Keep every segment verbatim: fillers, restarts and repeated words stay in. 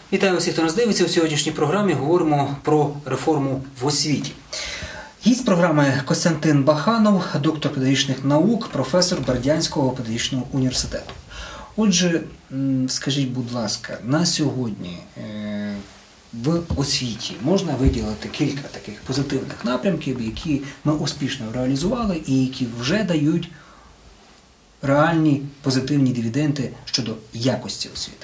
Вітаю усіх, хто нас дивиться. У сьогоднішній програмі говоримо про реформу в освіті. Гість програми Костянтин Баханов, доктор педагогічних наук, професор Бердянського педагогічного університету. Отже, скажіть, будь ласка, на сьогодні в освіті можна виділити кілька таких позитивних напрямків, які ми успішно реалізували і які вже дають реальні позитивні дивіденди щодо якості освіти?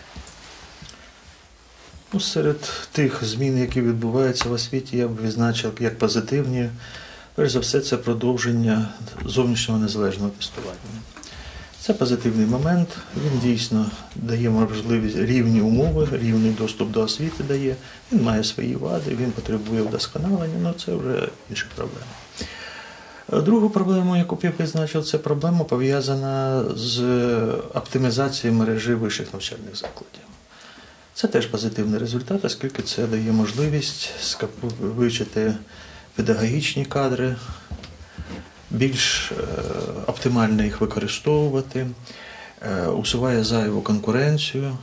Ну, серед тих змін, які відбуваються в освіті, я б відзначив як позитивні. Перш за все, це продовження зовнішнього незалежного тестування. Це позитивний момент, він дійсно дає можливість, рівні умови, рівний доступ до освіти дає. Він має свої вади, він потребує вдосконалення, але це вже інша проблема. Другу проблему, яку б я визначив, це проблема пов'язана з оптимізацією мережі вищих навчальних закладів. Це теж позитивний результат, оскільки це дає можливість вивчити педагогічні кадри, більш оптимально їх використовувати, усуває зайву конкуренцію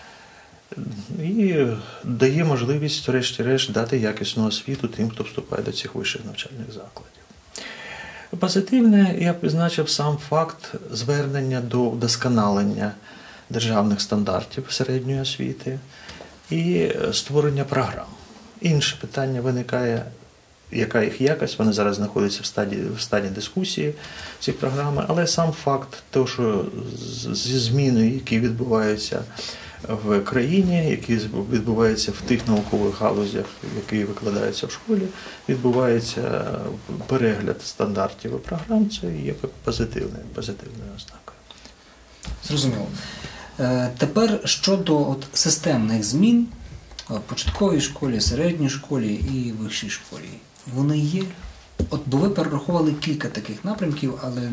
і дає можливість, врешті-решт, дати якісну освіту тим, хто вступає до цих вищих навчальних закладів. Позитивне, я б відзначив сам факт звернення до вдосконалення державних стандартів середньої освіти і створення програм. Інше питання виникає, яка їх якість, вони зараз знаходяться в стадії, в стадії дискусії, ці програми, але сам факт того, що зі зміною, які відбуваються в країні, які відбуваються в тих наукових галузях, які викладаються в школі, відбувається перегляд стандартів і програм, це є позитивною, позитивною ознакою. Зрозуміло. Тепер щодо от системних змін в початковій школі, середній школі і вищій школі. Вони є? От, бо ви перерахували кілька таких напрямків, але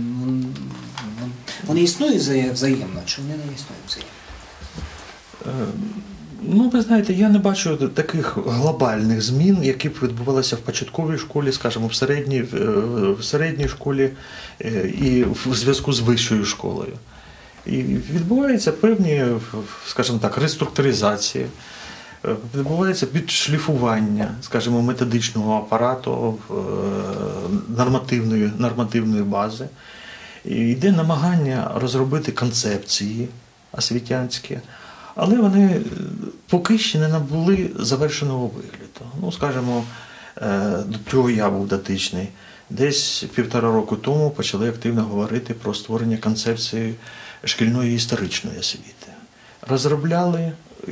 вони існують взаємно, чи вони не існують взаємно? Ну, ви знаєте, я не бачу таких глобальних змін, які б відбувалися в початковій школі, скажімо, в середній, в середній школі і в зв'язку з вищою школою. І відбуваються певні, скажімо так, реструктуризації, відбувається підшліфування, скажімо, методичного апарату, нормативної, нормативної бази. І йде намагання розробити концепції освітянські, але вони поки ще не набули завершеного вигляду. Ну, скажімо, до чого я був дотичний. Десь півтора року тому почали активно говорити про створення концепції шкільної історичної освіти. Розробляли,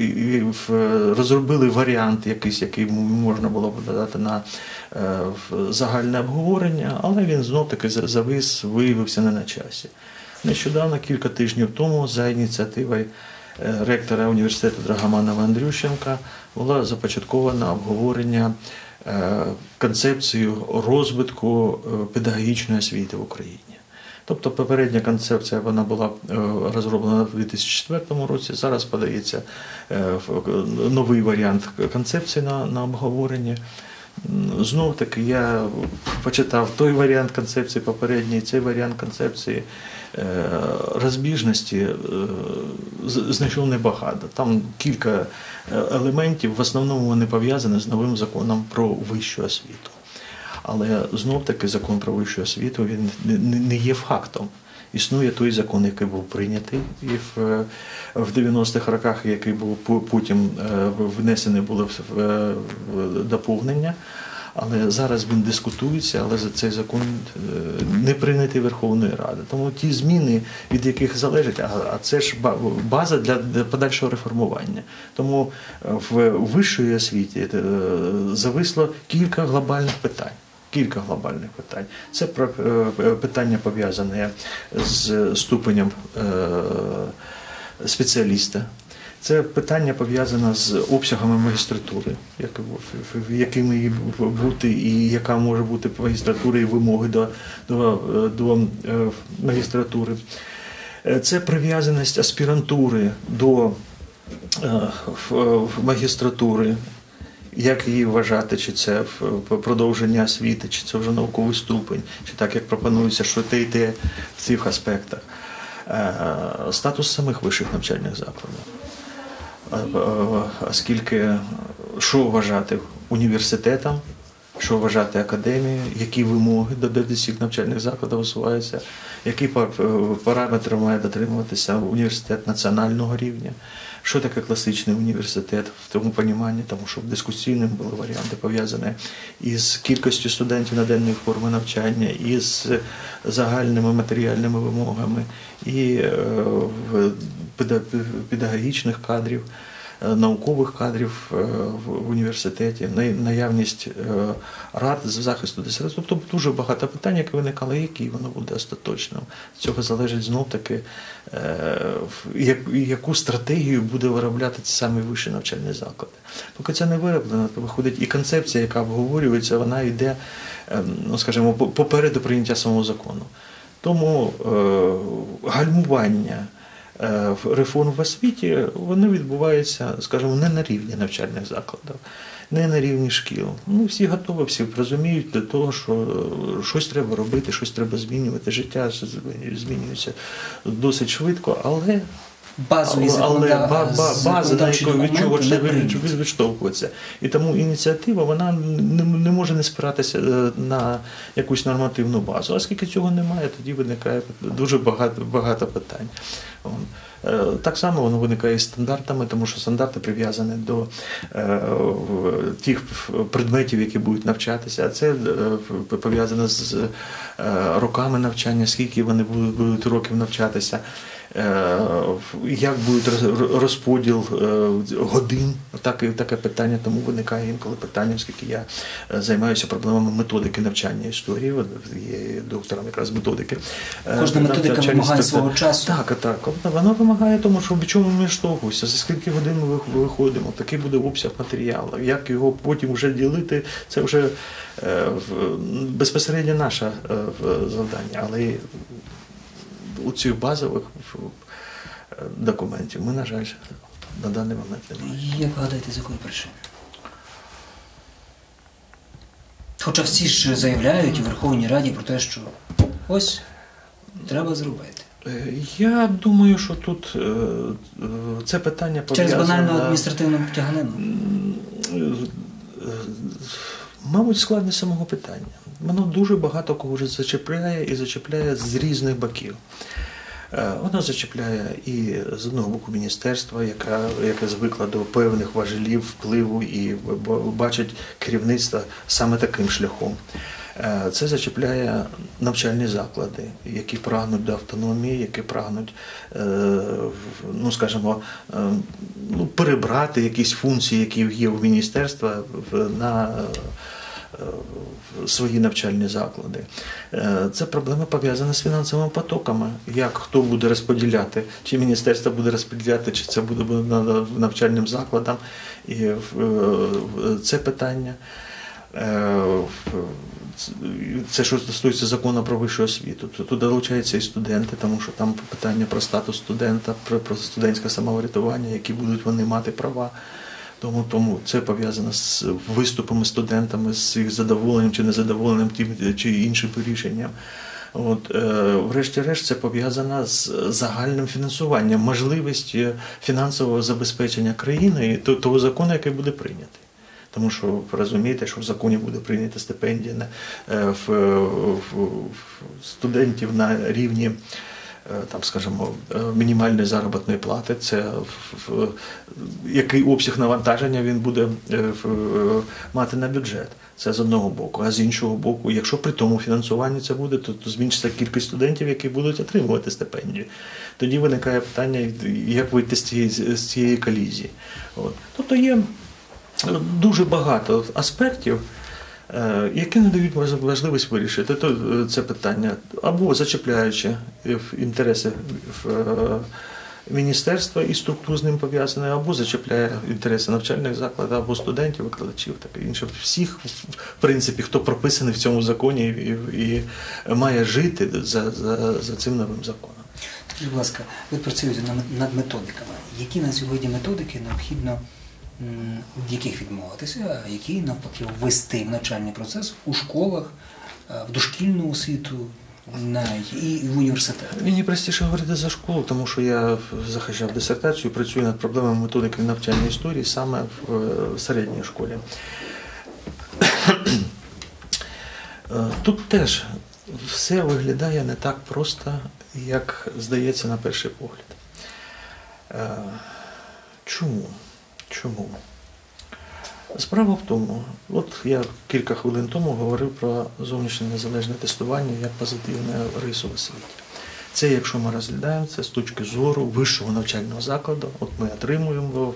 розробили варіант якийсь, який можна було б додати на загальне обговорення, але він знов-таки завис, виявився не на часі. Нещодавно, кілька тижнів тому, за ініціативою ректора університету Драгоманова Андрющенка було започатковано обговорення концепцію розвитку педагогічної освіти в Україні. Тобто попередня концепція вона була розроблена в дві тисячі четвертому році, зараз подається новий варіант концепції на, на обговорення. Знов-таки я почитав той варіант концепції попередній, цей варіант концепції. Розбіжності знайшов небагато. Там кілька елементів, в основному вони пов'язані з новим законом про вищу освіту. Але знов-таки закон про вищу освіту він не є фактом. Існує той закон, який був прийнятий і в, в дев'яностих роках, який був потім внесений було в доповнення. Але зараз він дискутується, але цей закон не прийнятий Верховною Радою. Тому ті зміни, від яких залежить, а це ж база для подальшого реформування. Тому в вищій освіті зависло кілька глобальних питань. Кілька глобальних питань. Це питання пов'язане з ступенем спеціаліста. Це питання пов'язане з обсягами магістратури, якими її бути і яка може бути магістратура і вимоги до, до, до магістратури. Це прив'язаність аспірантури до магістратури, як її вважати, чи це продовження освіти, чи це вже науковий ступень, чи так, як пропонується, що те і те в цих аспектах. Статус самих вищих навчальних закладів. оскільки що вважати університетом, що вважати академією, які вимоги до цих навчальних закладів висуваються, які параметри має дотримуватися університет національного рівня, що таке класичний університет в тому розумінні, тому що дискусійним були варіанти пов'язані із кількістю студентів на денної форми навчання, із загальними матеріальними вимогами, і педагогічних кадрів, наукових кадрів в університеті, наявність рад з захисту дисертації. Тобто дуже багато питань, які виникали, які воно буде остаточним. З цього залежить знов-таки, яку стратегію буде виробляти ці самі вищі навчальні заклади. Поки це не вироблено, то виходить і концепція, яка обговорюється, вона йде, ну, скажімо, попереду прийняття самого закону. Тому гальмування реформ в освіті, вони відбуваються, скажімо, не на рівні навчальних закладів, не на рівні шкіл. Ну, всі готові, всі розуміють до того, що щось треба робити, щось треба змінювати. Життя змінюється досить швидко, але базові але база, на яку від чого не відштовхується. І тому ініціатива, вона не, не може не спиратися на якусь нормативну базу. Оскільки цього немає, тоді виникає дуже багато, багато питань. Так само воно виникає з стандартами, тому що стандарти прив'язані до е, тих предметів, які будуть навчатися, а це е, пов'язано з е, роками навчання, скільки вони будуть, будуть років навчатися, е, як буде розподіл е, годин, таке, таке питання, тому виникає інколи питання, оскільки я займаюся проблемами методики навчання історії, є доктором якраз методики. Кожна методика вимагає свого часу. Так, так. Вона вимагає тому, що в чому ми штовхуємося, за скільки годин ми виходимо, такий буде обсяг матеріалу, як його потім вже ділити, це вже безпосередньо наше завдання, але у цих базових документів ми, на жаль, на даний момент не маємо. Як гадаєте, з якої причини? Хоча всі ж заявляють у Верховній Раді про те, що ось треба зробити. Я думаю, що тут це питання пов'язане... Через банальну адміністративну тяганину? Мабуть, складність самого питання. Воно дуже багато кого вже зачіпляє і зачіпляє з різних боків. Воно зачіпляє і з одного боку міністерства, яке, яке звикло до певних важелів, впливу і бачить керівництво саме таким шляхом. Це зачіпляє навчальні заклади, які прагнуть до автономії, які прагнуть, ну, скажімо, ну, перебрати якісь функції, які є у міністерства, на свої навчальні заклади. Це проблема пов'язана з фінансовими потоками. Як хто буде розподіляти, чи міністерство буде розподіляти, чи це буде навчальним закладам. І це питання. Це, що стосується закону про вищу освіту. Тут долучаються і студенти, тому що там питання про статус студента, про студентське самоврядування, які будуть вони мати права. Тому, тому це пов'язано з виступами студентами, з їх задоволенням чи незадоволенням тим чи іншим рішенням. От, е, врешті-решт, це пов'язано з загальним фінансуванням, можливістю фінансового забезпечення країни і того закону, який буде прийнятий. Тому що ви розумієте, що в законі буде прийнята стипендія на, в, в, в студентів на рівні, там, скажімо, мінімальної заробітної плати. Це в, який обсяг навантаження він буде в, мати на бюджет. Це з одного боку. А з іншого боку, якщо при тому фінансуванні це буде, то, то зменшиться кількість студентів, які будуть отримувати стипендію. Тоді виникає питання, як вийти з цієї, з цієї колізії. От. Тобто є дуже багато аспектів, які не дають можливість вирішити це питання, або зачіпляючи інтереси міністерства і структур з ним пов'язані, або зачіпляє інтереси навчальних закладів, або студентів, викладачів, таке інше. Всіх, в принципі, хто прописаний в цьому законі і, і має жити за, за, за цим новим законом. Скажіть, будь ласка, ви працюєте над методиками. Які на сьогодні методики необхідно від яких відмовитися, а які навпаки ввести в навчальний процес у школах, в дошкільну освіту, навіть і в університет. Мені простіше говорити за школу, тому що я захищав дисертацію, працюю над проблемами методики навчальної історії саме в середній школі. Тут теж все виглядає не так просто, як здається на перший погляд. Чому? Чому? Справа в тому, от я кілька хвилин тому говорив про зовнішнє незалежне тестування як позитивне рису в освіті. Це, якщо ми розглядаємо це з точки зору вищого навчального закладу, от ми отримуємо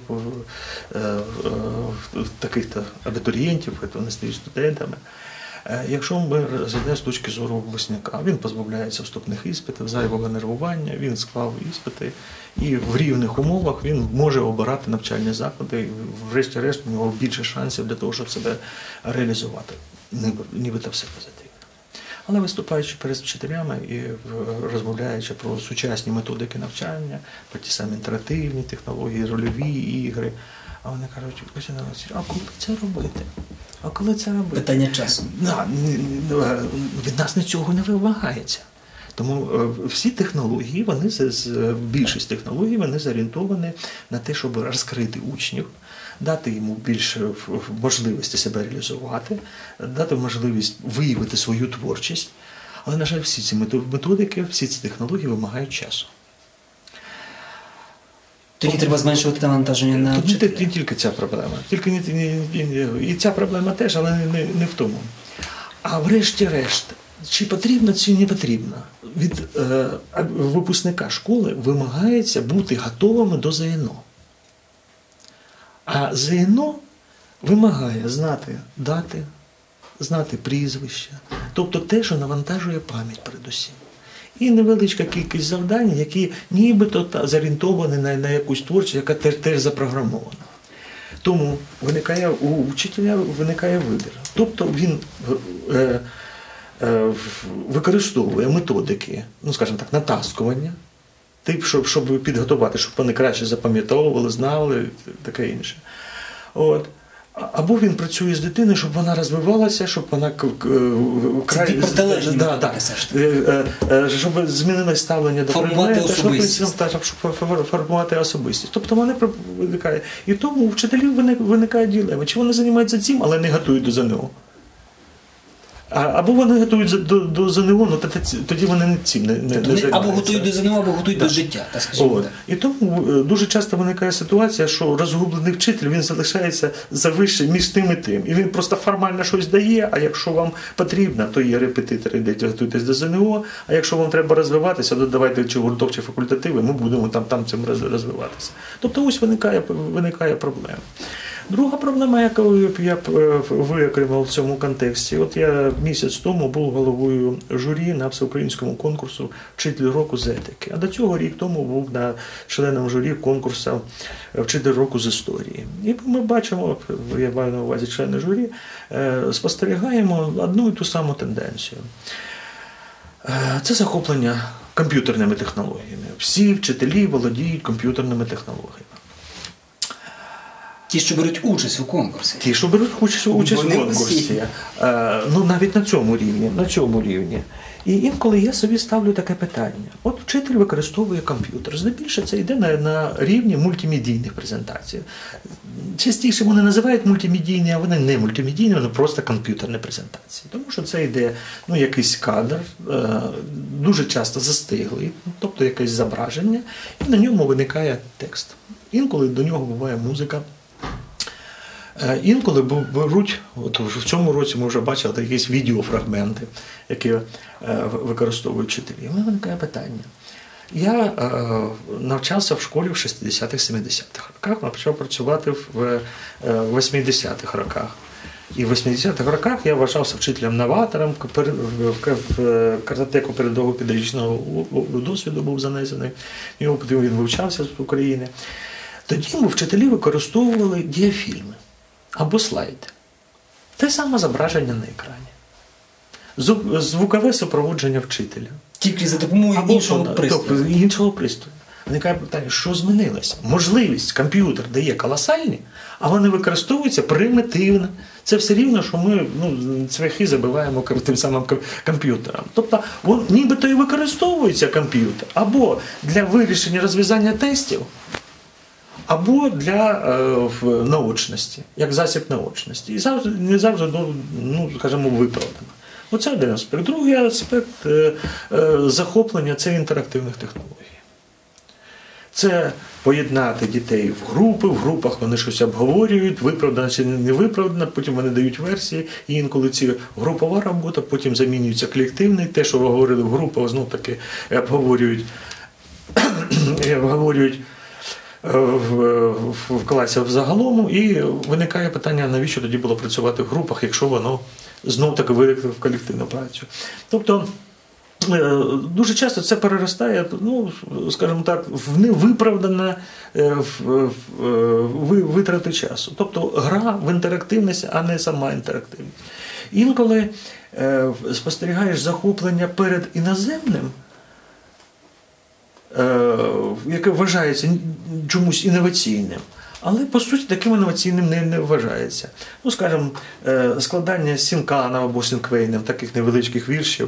таких-то абітурієнтів, вони стають студентами. Якщо ми розглядаємо з точки зору випускника, він позбавляється вступних іспитів, зайвого нервування, він склав іспити, і в рівних умовах він може обирати навчальні заклади, і врешті-решт у нього більше шансів для того, щоб себе реалізувати. Нібито все позитивно. Але виступаючи перед вчителями і розмовляючи про сучасні методики навчання, про ті самі інтерактивні технології, рольові ігри, а вони кажуть, Костянтин Олексійович, а коли це робити? А коли це робити? Питання часу. Да, від нас нічого не вимагається. Тому всі технології, вони, більшість технологій, вони зорієнтовані на те, щоб розкрити учнів, дати йому більше можливості себе реалізувати, дати можливість виявити свою творчість. Але, на жаль, всі ці методики, всі ці технології вимагають часу. Тоді треба зменшувати навантаження на Тут вчителя. не тільки ця проблема. Тільки не, не, не, і ця проблема теж, але не, не в тому. А врешті-решт, чи потрібно, чи не потрібно, від е, випускника школи вимагається бути готовими до ЗНО. А ЗНО вимагає знати дати, знати прізвища, тобто те, що навантажує пам'ять передусім. І невеличка кількість завдань, які нібито зорієнтовані на, на якусь творчість, яка теж, теж запрограмована. Тому виникає, у вчителя виникає вибір. Тобто він е, е, використовує методики, ну скажімо так, натаскування, тип, щоб, щоб підготувати, щоб вони краще запам'ятовували, знали, таке інше. От. Або він працює з дитиною, щоб вона розвивалася, щоб вона край... протилежні, да, да. щоб змінилось ставлення до предмету, щоб, щоб формувати особистість. Тобто вони виникає. І тому у вчителів виникає дилема. Чи вони займаються цим, але не готують до ЗНО. Або вони готують до, до ЗНО, ну тоді вони не цим не, не, не займаються. Або готують до ЗНО, або готують да. до життя. Так, скажімо. І тому дуже часто виникає ситуація, що розгублений вчитель, він залишається завище між тим і тим. І він просто формально щось дає, а якщо вам потрібно, то є репетитори, йдете, готуйтесь до ЗНО, а якщо вам треба розвиватися, то давайте чи гурток, чи факультативи, ми будемо там, там цим розвиватися. Тобто ось виникає, виникає проблема. Друга проблема, яку я виокремив в цьому контексті, от я місяць тому був головою журі на всеукраїнському конкурсу «Вчитель року з етики», а до цього рік тому був на членом журі конкурсу «Вчитель року з історії». І ми бачимо, я маю на увазі члени журі, спостерігаємо одну і ту саму тенденцію. Це захоплення комп'ютерними технологіями. Всі вчителі володіють комп'ютерними технологіями. Ті, що беруть участь у конкурсі. Ті, що беруть участь, участь у конкурсі. Е, ну, навіть на цьому рівні, на цьому рівні. І інколи я собі ставлю таке питання. От вчитель використовує комп'ютер. Здебільшого це йде на, на рівні мультимедійних презентацій. Частіше вони називають мультимедійні, а вони не мультимедійні, вони просто комп'ютерні презентації. Тому що це йде ну, якийсь кадр, е, дуже часто застиглий, тобто якесь зображення, і на ньому виникає текст. Інколи до нього буває музика. Інколи беруть, от в цьому році ми вже бачили якісь відеофрагменти, які використовують вчителі. У мене виникає питання. Я навчався в школі в шістдесятих-сімдесятих роках, почав працювати в восьмидесятих роках. І в восьмидесятих роках я вважався вчителем-новатором, в картотеку передового педагогічного досвіду був занесений, його він вивчався з України. Тоді ми вчителі використовували діафільми або слайди. Те саме зображення на екрані. Звукове супроводження вчителя. Тільки за допомогою або іншого пристрою. Іншого пристрою. Виникає питання, що змінилося? Можливість комп'ютер дає колосальні, а вони використовуються примітивно. Це все рівно, що ми ну, цвяхи забиваємо тим самим комп'ютером. Тобто, він нібито і використовується комп'ютер або для вирішення розв'язання тестів, або для е, наочності, як засіб наочності. І завжди, не завжди, ну, скажімо, виправдано. Оце один аспект. Другий аспект е, е, захоплення – це інтерактивних технологій. Це поєднати дітей в групи, в групах вони щось обговорюють, виправдано чи не виправдано, потім вони дають версії, і інколи ці групова робота, потім замінюється колективний, те, що ви говорили в групах, знов таки обговорюють, обговорюють в, в, в класі взагалом, і виникає питання, навіщо тоді було працювати в групах, якщо воно знов таки виникло в колективну працю. Тобто, дуже часто це переростає, ну, скажімо так, в невиправдане витрати часу. Тобто гра в інтерактивність, а не сама інтерактивність. Інколи спостерігаєш захоплення перед іноземним, яке вважається чомусь інноваційним, але, по суті, таким інноваційним не, не вважається. Ну, скажімо, складання Сінканом або Сінквейном, таких невеличких віршів,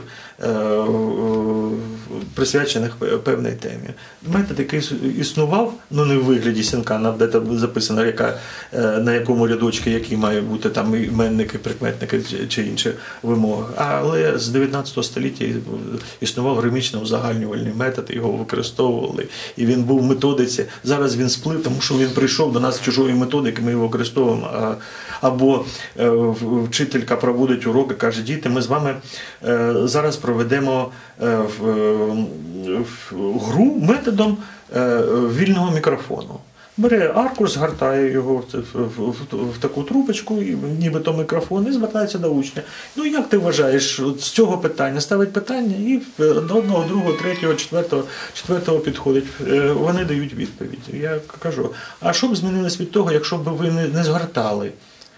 присвячених певній темі. Метод, який існував, ну не в вигляді Сінкана, де там записано, яка, на якому рядочку, які мають бути там іменники, прикметники чи інші вимоги. Але з дев'ятнадцятого століття існував гримічно узагальнювальний метод, його використовували. І він був в методиці. Зараз він сплив, тому що він прийшов до нас з чужої методики, ми його використовуємо. Або вчителька проводить уроки, каже: діти, ми з вами зараз проведемо гру методом вільного мікрофону. Бере аркуш, згортає його в, в, в, в таку трубочку, і нібито мікрофон, і звертається до учня. Ну, як ти вважаєш, з цього питання ставить питання, і до одного, другого, третього, четвертого, четвертого підходить. Вони дають відповідь. Я кажу, а що б змінилось від того, якщо б ви не, не згортали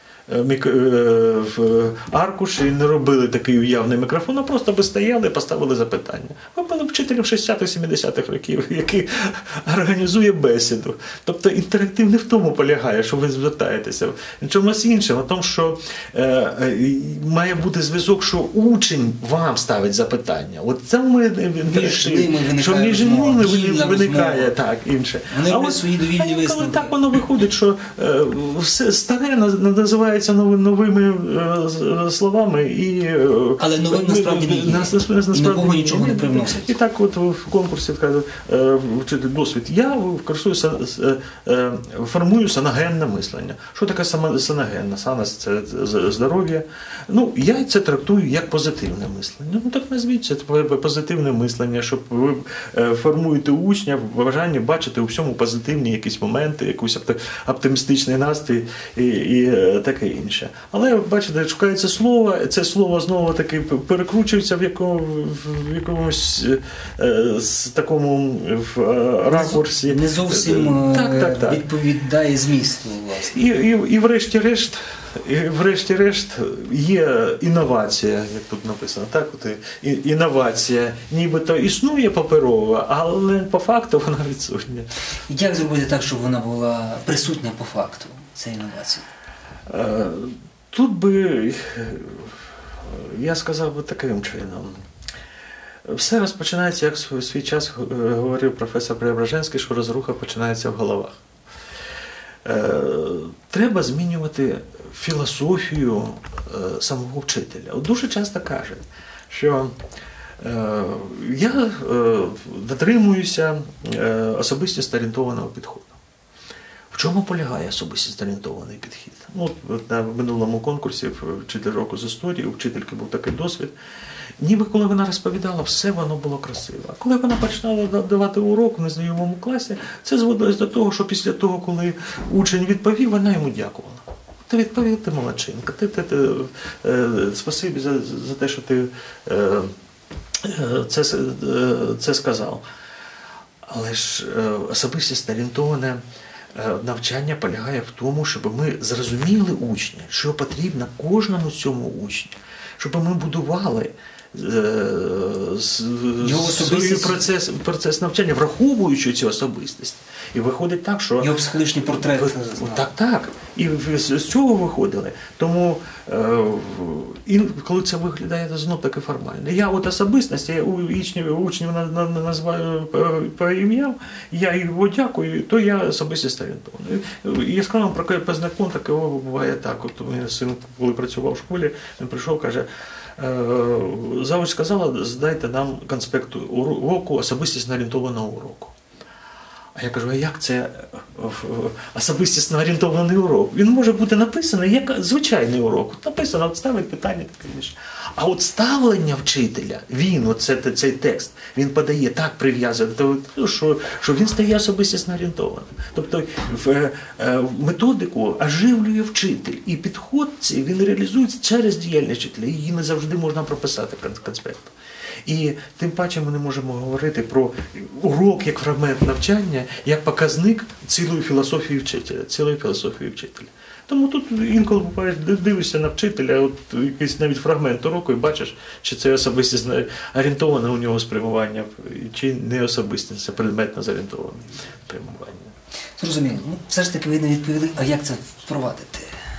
в аркуш і не робили такий уявний мікрофон, а просто би стояли і поставили запитання. Ви були вчителем шістдесятих-сімдесятих років, який організує бесіду. Тобто інтерактив не в тому полягає, що ви звертаєтеся. В чомусь іншому, в тому, що е, має бути зв'язок, що учень вам ставить запитання. От це ми вірші, що між ними виникає так, інше. Вони а от, свої довільні висновки. Коли так воно виходить, що е, все старе називає новими словами, і але новим насправді не є. Нас, насправді, нового нічого не привносить. І так от в конкурсі вчитель досвід. Я користуюся, формую саногенне мислення. Що таке саногенне? Санос – це здоров'я. Ну, я це трактую як позитивне мислення. Ну, так назвіть це позитивне мислення, щоб ви формуєте учня в бажанні бачити у всьому позитивні якісь моменти, якийсь оптимістичний настрій і, і таке інше. Але, бачите, шукається слово, це слово знову-таки перекручується в, якому, в якомусь е, з такому в, е, ракурсі. Не зовсім так, так, так. відповідає змісту, власне. І, і, і врешті-решт, і врешті-решт є інновація, як тут написано, так? От, і, інновація нібито існує паперова, але по факту вона відсутня. Як зробити так, щоб вона була присутня по факту, ця інновація? Тут би, я сказав би таким чином. Все розпочинається, як в свій час говорив професор Преображенський, що розруха починається в головах. Треба змінювати філософію самого вчителя. От дуже часто кажуть, що я дотримуюся особистісно орієнтованого підходу. В чому полягає особистісно орієнтований підхід? Ну, от на минулому конкурсі «Вчитель року з історії» у вчительки був такий досвід. Ніби коли вона розповідала, все воно було красиво. А коли вона починала давати урок в незнайомому класі, це зводилось до того, що після того, коли учень відповів, вона йому дякувала. Ти відповів, ти молодчинка, ти, ти, ти, е, спасибі за, за те, що ти е, це, е, це сказав. Але ж е, особистісно орієнтоване навчання полягає в тому, щоб ми зрозуміли учня, що потрібно кожному цьому учню, щоб ми будували свій процес, процес навчання, враховуючи цю особистість. І виходить так, що... Його психологічний портрет. Так, так. І з цього виходили. Тому, і коли це виглядає знов таки формально. Я от особистість, я учнів, учнів називаю по ім'ям, я його дякую, то я особистість орієнтований. Яскравим показником такого буває так. От у мене син, коли працював в школі, він прийшов, каже, завуч сказала, здайте нам конспект уроку особистісно орієнтованого уроку. А я кажу, а як це особистісно орієнтований урок? Він може бути написаний як звичайний урок. Написано, от ставить питання таке інше. А от ставлення вчителя, він, оце, цей текст, він подає так прив'язано, що, що він стає особистісно орієнтованим. Тобто в, в методику оживлює вчитель. І підход цей він реалізується через діяльність вчителя. Її не завжди можна прописати в конспекту. І тим паче ми не можемо говорити про урок як фрагмент навчання, як показник цілої філософії вчителя, цілої філософії вчителя. Тому тут інколи буває, дивишся на вчителя, от якийсь навіть фрагмент уроку і бачиш, чи це особистісно орієнтоване у нього спрямування, чи не особистісно, це предметно зорієнтоване спрямування. Зрозуміло. Ну, все ж таки ви не відповіли, а як це впровадити?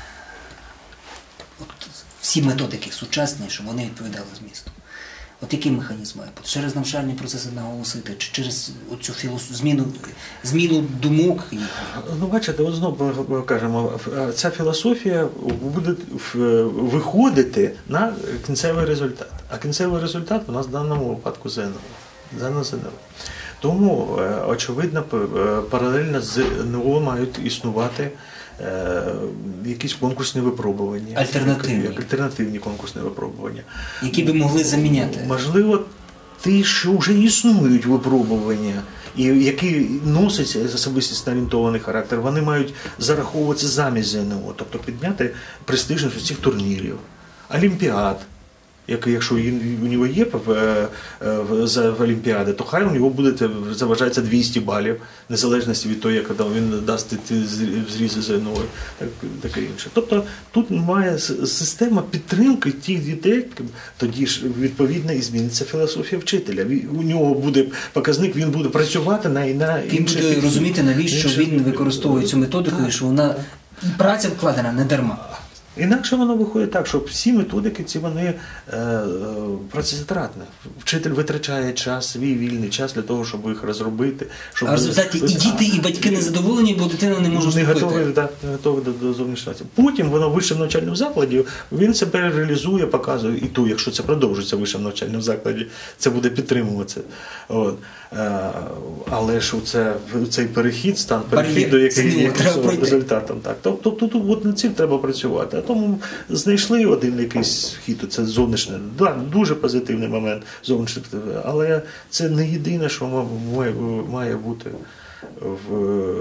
От всі методики сучасні, щоб вони відповідали змісту. От який механізм має бути? Через навчальні процеси наголосити, чи через оцю філософ... зміну, зміну думок? Ну, бачите, от знову ми кажемо, ця філософія буде виходити на кінцевий результат. А кінцевий результат у нас в даному випадку ЗНО. ЗНО. Тому, очевидно, паралельно з ЗНО мають існувати якісь конкурсні випробування. Альтернативні. Альтернативні конкурсні випробування. Які би могли заміняти? Можливо, ті, що вже існують випробування, і які носять з особистісно орієнтований характер, вони мають зараховуватися замість ЗНО, тобто підняти престижність усіх турнірів, олімпіад. Якщо у нього є в Олімпіади, то хай у нього буде, заважається двісті балів, незалежності від того, як він дасть зрізи ЗНО, так, таке інше. Тобто тут має система підтримки тих дітей, тоді ж відповідно і зміниться філософія вчителя. У нього буде показник, він буде працювати на, на він інших... Він буде розуміти, навіщо інших... він використовує цю методику, і що вона і праця вкладена не дарма. Інакше воно виходить так, що всі методики ці вони е, працезатратні. Вчитель витрачає час, свій вільний час для того, щоб їх розробити. Щоб... А в результаті і діти, і батьки не задоволені, бо дитина не може вступити. Не готові, да, не готові до, до зовнішнього. Потім воно в вищому навчальному закладі, він себе реалізує, показує, і то, якщо це продовжується в вищому навчальному закладі, це буде підтримуватися. От. Е, але ж це, цей перехід, стан перехід до якогось результатом. Так. Тобто тут от над цим треба працювати. Тому знайшли один якийсь хід, це зовнішнє, да, дуже позитивний момент зовнішнє, але це не єдине, що має, має бути в,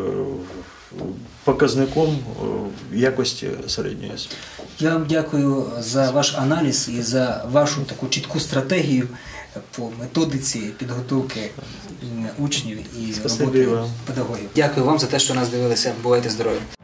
показником якості середньої освіти. Я вам дякую за ваш аналіз і за вашу таку чітку стратегію по методиці підготовки учнів і роботи педагогів. Дякую вам за те, що нас дивилися. Бувайте здорові!